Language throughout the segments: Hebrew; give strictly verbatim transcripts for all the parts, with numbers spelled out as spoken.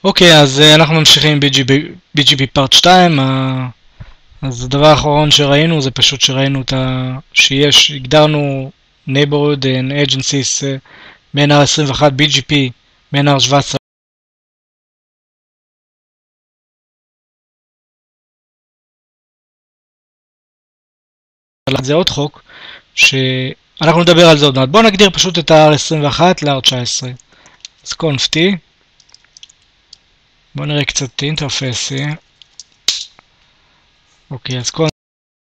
אוקיי, אז uh, אנחנו ממשיכים עם בי ג'י פי פארט שתיים. Uh, אז הדבר האחרון שראינו זה פשוט שראינו את ה... שיש, הגדרנו neighborhood and agencies uh, מ-אן אר עשרים ואחת בי ג'י פי מ-אן אר שבע עשרה. זה עוד חוק שאנחנו נדבר על זה עוד מעט. בואו נגדיר פשוט את ה-אר עשרים ואחת ל-אר תשע עשרה. אז conf t. בואו נראה קצת אינטרפסי. אוקיי, אז conf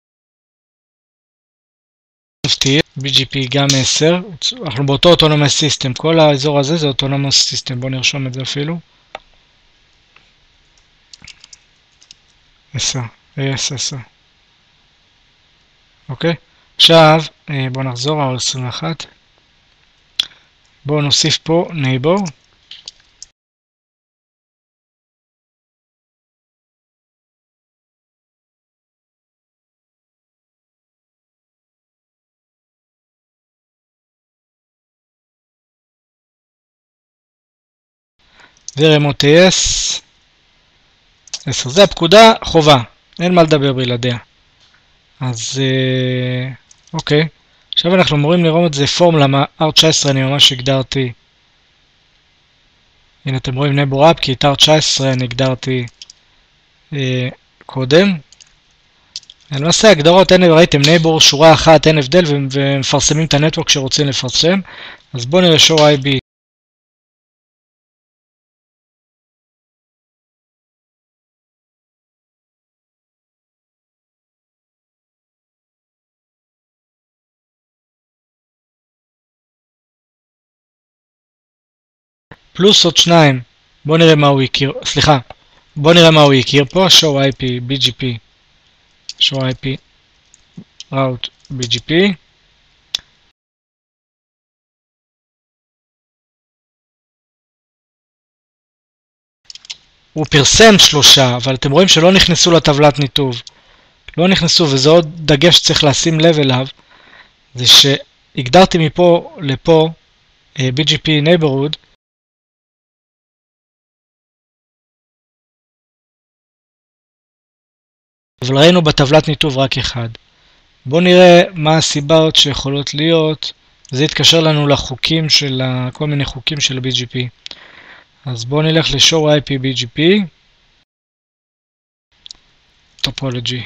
t, בי ג'י פי גם עשר. אנחנו באותו אוטונומוס סיסטם. כל האזור הזה זה אוטונומוס סיסטם. בואו נרשום את זה אפילו. עשר. אס עשר. אוקיי? עכשיו, בואו נחזור ל-אר עשרים ואחת. בואו נוסיף פה neighbor. ו-remote as עשר. זה הפקודה חובה. אין מה לדבר בלעדיה. אז אוקיי. עכשיו אנחנו אמורים לראות את זה פורמולה מה-אר תשע עשרה אני ממש הגדרתי. הנה אתם רואים neighbor up כי את אר תשע עשרה אני הגדרתי אה, קודם. למעשה הגדרות, אין, ראיתם neighbor שורה אחת, אין הבדל ומפרסמים את הנטוורק שרוצים לפרסם. אז בואו נראה show איי בי. פלוס עוד שניים. בואו נראה מה הוא הכיר, סליחה, בואו נראה מה הוא הכיר פה, show איי פי, בי ג'י פי, show איי פי, route, בי ג'י פי. הוא פרסם שלושה, אבל אתם רואים שלא נכנסו לטבלת ניתוב. לא נכנסו, וזה עוד דגש שצריך לשים לב אליו, זה שהגדרתי מפה לפה בי ג'י פי neighborhood, אבל ראינו בטבלת ניתוב רק אחד. בואו נראה מה הסיבות שיכולות להיות. זה יתקשר לנו לחוקים של כל מיני חוקים של בי ג'י פי. אז בואו נלך ל-show איי פי בי ג'י פי. טופולוגי.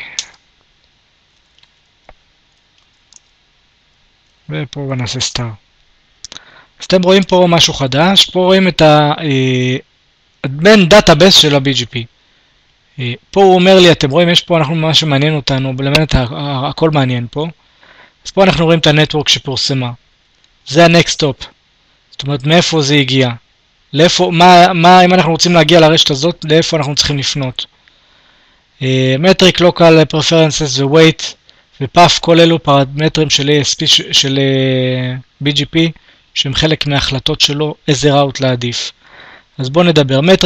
ופה נעשה star. אז אתם רואים פה משהו חדש. פה רואים את ה-admin database של ה-בי ג'י פי. פה הוא אומר לי, אתם רואים, יש פה, אנחנו ממש שמעניין אותנו, באמת הכל מעניין פה. אז פה אנחנו רואים את הנטוורק שפורסמה. זה ה-next stop. זאת אומרת, מאיפה זה הגיע? לאיפה, מה, מה, אם אנחנו רוצים להגיע לרשת הזאת, לאיפה אנחנו צריכים לפנות? metric, local preferences ו-weight ו-path, כל אלו פרמטרים של איי אס פי, של בי ג'י פי, שהם חלק מההחלטות שלו, איזה ראוט להעדיף. אז בואו נדבר. metric,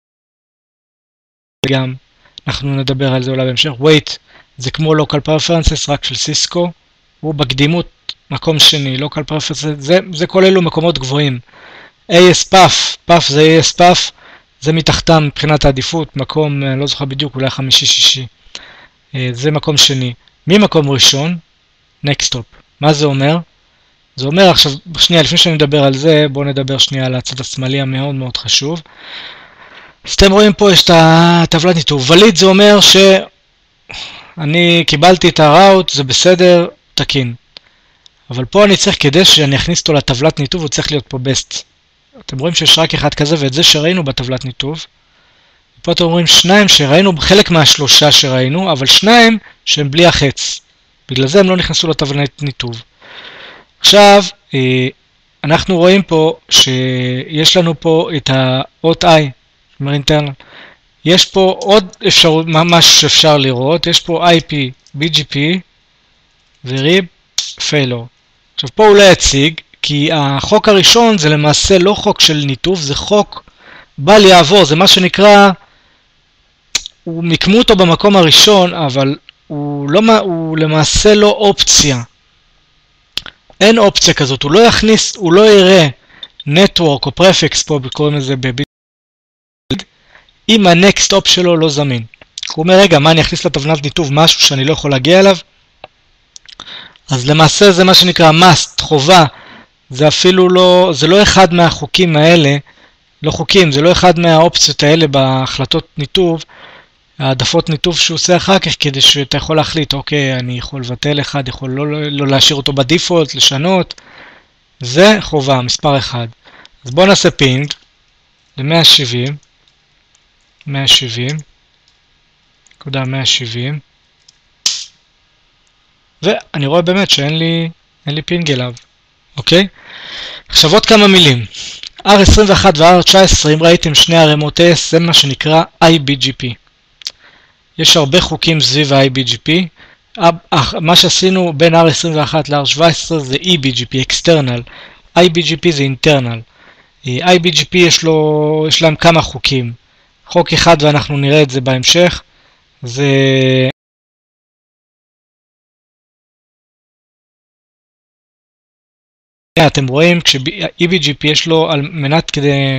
גם, אנחנו נדבר על זה אולי בהמשך. weight, זה כמו local preferences, רק של סיסקו. הוא בקדימות מקום שני. local preferences, זה, זה כל אלו מקומות גבוהים. איי אס פאף, פאף זה איי אס פאף, זה מתחתם מבחינת העדיפות, מקום, לא זוכר בדיוק, אולי חמישי-שישי. זה מקום שני. ממקום ראשון, next stop. מה זה אומר? זה אומר, עכשיו, שנייה, לפני שאני מדבר על זה, בואו נדבר שנייה על הצד השמאלי המאוד מאוד חשוב. אז אתם רואים פה, יש את הטבלת ניתוב. וליד זה אומר שאני קיבלתי את הראוט, זה בסדר, תקין. אבל פה אני צריך, כדי שאני אכניס אותו לטבלת ניתוב, הוא צריך להיות פה best. אתם רואים שיש רק אחד כזה, ואת זה שראינו בטבלת ניתוב. פה אתם רואים שניים שראינו, חלק מהשלושה שראינו, אבל שניים שהם בלי החץ. בגלל זה הם לא נכנסו לטבלת ניתוב. עכשיו, אנחנו רואים פה שיש לנו פה את האות I, אומר אינטרנל. יש פה עוד אפשרות, ממש אפשר לראות, יש פה איי פי, בי ג'י פי ו-rib failure. עכשיו פה הוא לא יציג, כי החוק הראשון זה למעשה לא חוק של ניתוב, זה חוק בל יעבור, זה מה שנקרא, הוא מיקמו אותו במקום הראשון, אבל הוא, לא, הוא למעשה לא אופציה. אין אופציה כזאת, הוא לא יכניס, הוא לא יראה נטוורק או פרפקס פה, קוראים לזה בביט, אם ה-next stop שלו לא זמין. הוא אומר, רגע, מה אני אכניס לתבנת ניתוב משהו שאני לא יכול להגיע אליו? אז למעשה זה מה שנקרא must, חובה. זה אפילו לא, זה לא אחד מהחוקים האלה, לא חוקים, זה לא אחד מהאופציות האלה בהחלטות ניתוב, העדפות ניתוב שהוא עושה אחר כך, כדי שאתה יכול להחליט, אוקיי, אני יכול לבטל אחד, יכול לא, לא, לא להשאיר אותו בדיפולט, לשנות. זה חובה, מספר אחד. אז בואו נעשה פינג ל-מאה שבעים, מאה שבעים, נקודה מאה שבעים, ואני רואה באמת שאין לי, אין לי פינג אליו, אוקיי? עכשיו עוד כמה מילים. אר עשרים ואחת ו-אר תשע עשרה, אם ראיתם שני ערימות S, זה מה שנקרא איי בי ג'י פי. יש הרבה חוקים סביב ה-איי בי ג'י פי. מה שעשינו בין אר עשרים ואחת ל-אר שבע עשרה זה אי בי ג'י פי, external. איי בי ג'י פי זה internal. איי בי ג'י פי יש, לו, יש להם כמה חוקים. חוק אחד, ואנחנו נראה את זה בהמשך, זה... אתם רואים, כש-איי בי ג'י פי יש לו על מנת כדי...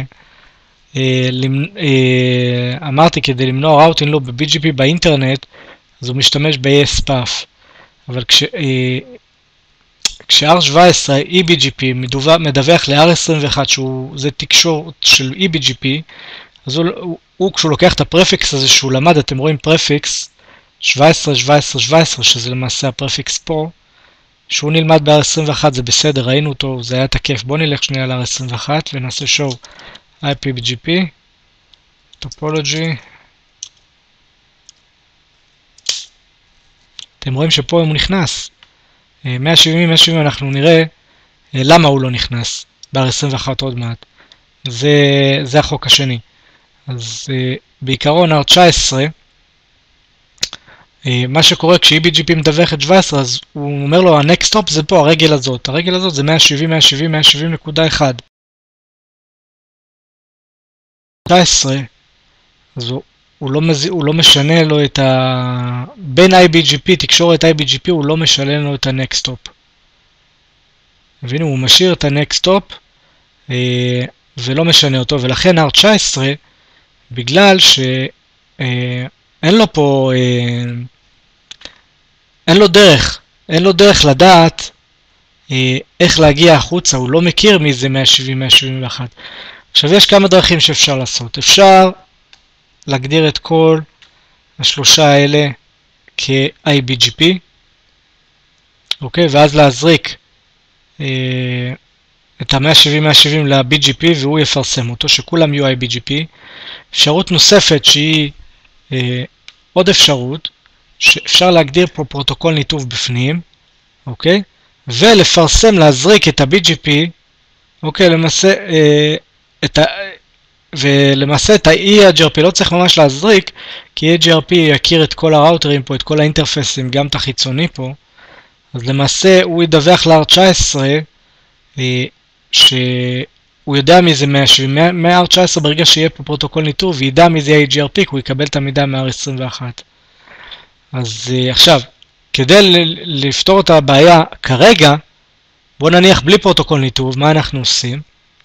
אמרתי, כדי למנוע ראוטינג לו ב-בי ג'י פי באינטרנט, אז הוא משתמש ב-איי אס פאף. אבל כש... כש-אר שבע עשרה אי בי ג'י פי מדווח ל-אר עשרים ואחת, שזה תקשורת של אי בי ג'י פי, אז הוא, הוא כשהוא לוקח את הפרפיקס הזה שהוא למד, אתם רואים פרפיקס שבע עשרה, שבע עשרה, שבע עשרה, שזה למעשה הפרפיקס פה, שהוא נלמד ב-אר עשרים ואחת, זה בסדר, ראינו אותו, זה היה תקף. בואו נלך שנייה ל-אר עשרים ואחת ונעשה show איי פי ג'י פי, טופולוגי. אתם רואים שפה הוא נכנס. מאה שבעים, מאה שבעים אנחנו נראה למה הוא לא נכנס ב-אר עשרים ואחת עוד מעט. זה, זה החוק השני. אז בעיקרון אר תשע עשרה, מה שקורה כש-אי בי ג'י פי מדווח את שבע עשרה, אז הוא אומר לו, ה-next stop זה פה, הרגל הזאת. הרגל הזאת זה מאה שבעים, מאה שבעים, מאה שבעים נקודה אחת. תשע עשרה, אז הוא, הוא, לא מז... הוא לא משנה לו את ה... בין איי בי ג'י פי, תקשורת איי בי ג'י פי, הוא לא משנה לו את ה-next stop. הבינו, הוא משאיר את ה-next stop אה, ולא משנה אותו, ולכן אר תשע עשרה, בגלל שאין אה, לו פה, אה, אין לו דרך, אין לו דרך לדעת אה, איך להגיע החוצה, הוא לא מכיר מי זה מאה שבעים, מאה שבעים ואחת. עכשיו יש כמה דרכים שאפשר לעשות. אפשר להגדיר את כל השלושה האלה כ-איי בי ג'י פי, אוקיי? ואז להזריק אה, את ה-מאה שבעים מאה שבעים ל-בי ג'י פי והוא יפרסם אותו, שכולם יהיו איי בי ג'י פי. אפשרות נוספת שהיא אה, עוד אפשרות, שאפשר להגדיר פה פרוטוקול ניתוב בפנים, אוקיי? ולפרסם, להזריק את ה-בי ג'י פי, אוקיי? למעשה, אה, את ה... ולמעשה את ה-אי איי ג'י אר פי לא צריך ממש להזריק, כי אי איי ג'י אר פי יכיר את כל הראוטרים פה, את כל האינטרפסים, גם את החיצוני פה. אז למעשה הוא ידווח ל-אר תשע עשרה, שהוא יודע מי זה מאה שבעים, מה-אר תשע עשרה ברגע שיהיה פה פרוטוקול ניתוב, וידע מי זה איי ג'י אר פי, הוא יקבל את המידע מה-אר עשרים ואחת. אז עכשיו, כדי לפתור את הבעיה כרגע, בואו נניח בלי פרוטוקול ניתוב, מה אנחנו עושים?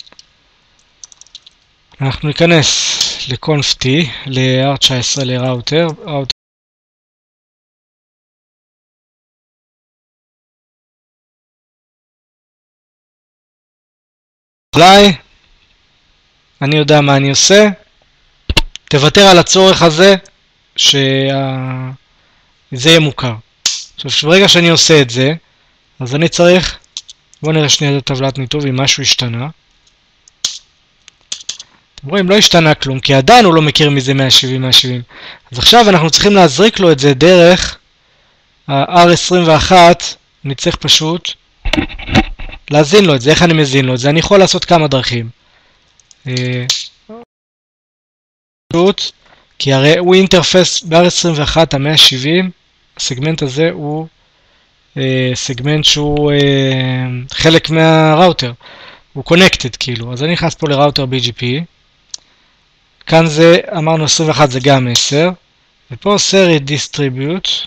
אנחנו ניכנס ל-conf-t, ל-אר תשע עשרה, לראוטר, ראוטר. apply, אני יודע מה אני עושה, תוותר על הצורך הזה, שזה יהיה מוכר. עכשיו, ברגע שאני עושה את זה, אז אני צריך, בואו נראה שנייה את הטבלת ניתוב, אם משהו השתנה. אתם רואים, לא השתנה כלום, כי עדיין הוא לא מכיר מזה מאה שבעים מאה שבעים. אז עכשיו אנחנו צריכים להזריק לו את זה דרך ה-אר עשרים ואחת, אני צריך פשוט להזין לו את זה. איך אני מזין לו את זה? אני יכול לעשות כמה דרכים. פשוט, כי הרי הוא אינטרפס ב-אר עשרים ואחת, ה-מאה שבעים, הסגמנט הזה הוא סגמנט שהוא חלק מהראוטר. הוא connected כאילו. אז אני נכנס פה לראוטר בי ג'י פי. כאן זה, אמרנו עשרים ואחת זה גם עשר. ופה עושה redistribute.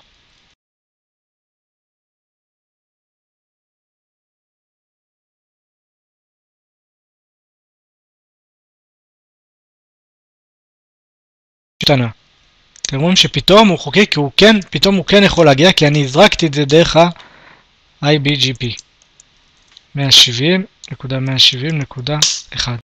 קטנה. אתם רואים שפתאום הוא חוקי, כי הוא כן, פתאום הוא כן יכול להגיע, כי אני הזרקתי את זה דרך ה-איי בי ג'י פי. מאה שבעים נקודה מאה שבעים נקודה אחת.